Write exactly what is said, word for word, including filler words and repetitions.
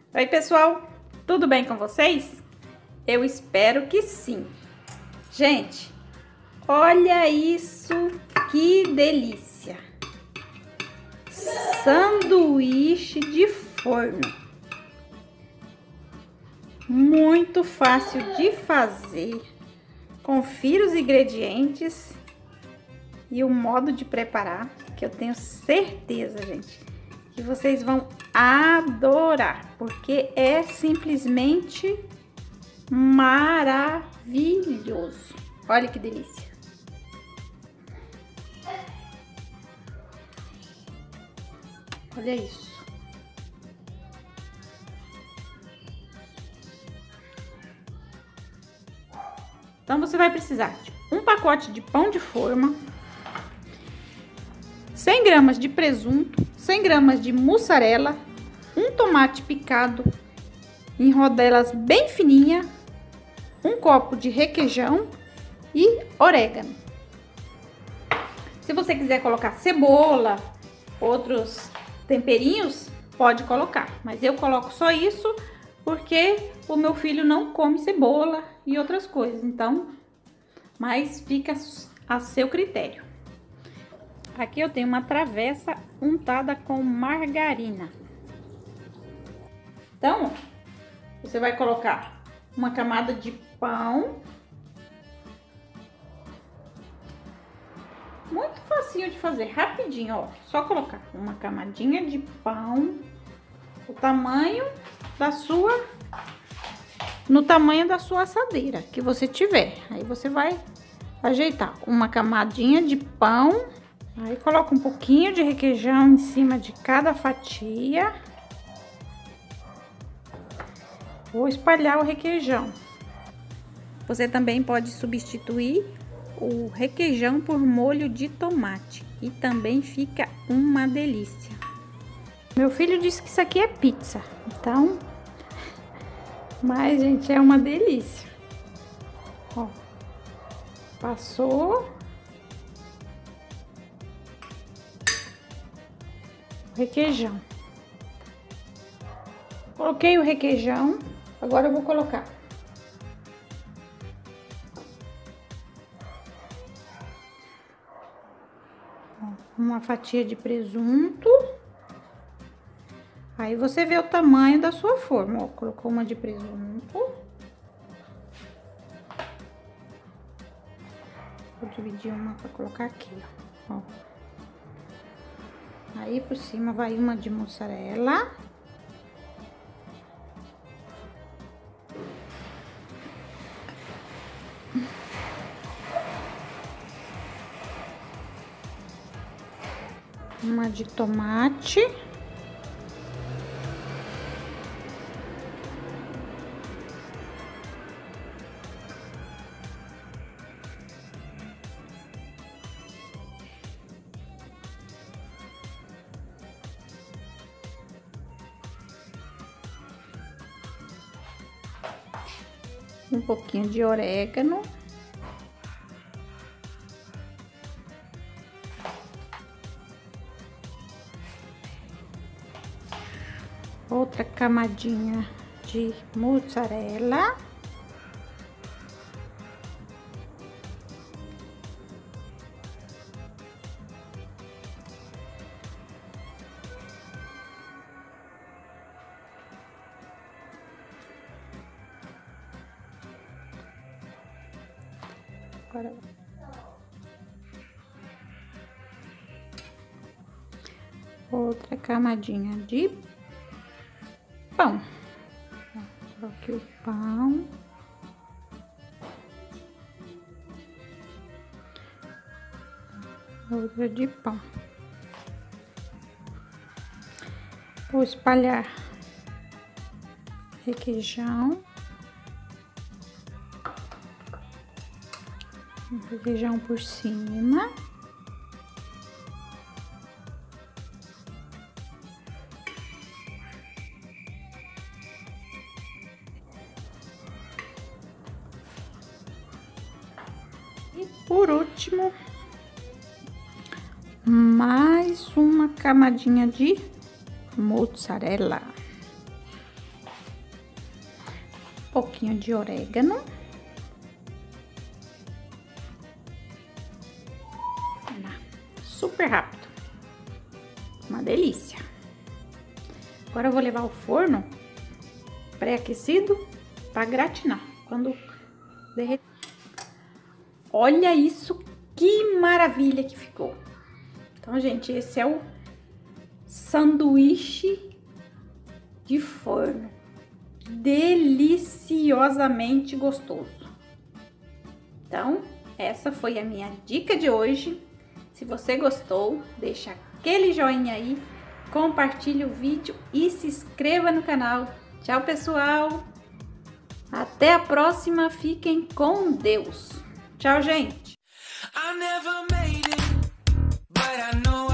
Oi, pessoal, tudo bem com vocês? Eu espero que sim. Gente, olha isso, que delícia! Sanduíche de forno. Muito fácil de fazer. Confira os ingredientes e o modo de preparar, que eu tenho certeza, gente, que vocês vão adorar, porque é simplesmente maravilhoso. Olha que delícia. Olha isso. Então você vai precisar de um pacote de pão de forma, cem gramas de presunto, cem gramas de mussarela, um tomate picado em rodelas bem fininha, um copo de requeijão e orégano. Se você quiser colocar cebola, outros temperinhos, pode colocar, mas eu coloco só isso porque o meu filho não come cebola e outras coisas, então, mas fica a seu critério. Aqui eu tenho uma travessa untada com margarina. Então, você vai colocar uma camada de pão. Muito facinho de fazer, rapidinho, ó. Só colocar uma camadinha de pão, o tamanho da sua, no tamanho da sua assadeira que você tiver. Aí você vai ajeitar uma camadinha de pão. Aí coloca um pouquinho de requeijão em cima de cada fatia. Vou espalhar o requeijão. Você também pode substituir o requeijão por molho de tomate e também fica uma delícia. Meu filho disse que isso aqui é pizza, então, mas gente, é uma delícia. Ó, passou requeijão. Coloquei o requeijão, agora eu vou colocar uma fatia de presunto. Aí você vê o tamanho da sua forma, ó, colocou uma de presunto. Vou dividir uma para colocar aqui, ó. Aí por cima vai uma de mussarela. Uma de tomate. Um pouquinho de orégano. Outra camadinha de mussarela. Agora outra camadinha de pão. Coloquei o pão. Outra de pão. Vou espalhar requeijão. Requeijão por cima. E por último, mais uma camadinha de mozzarella. Um pouquinho de orégano. Super rápido. Uma delícia. Agora eu vou levar ao forno pré-aquecido para gratinar. Quando derreter. Olha isso, que maravilha que ficou. Então, gente, esse é o sanduíche de forno. Deliciosamente gostoso. Então, essa foi a minha dica de hoje. Se você gostou, deixa aquele joinha aí, compartilhe o vídeo e se inscreva no canal. Tchau, pessoal! Até a próxima, fiquem com Deus! Tchau, gente! I never made it, but I know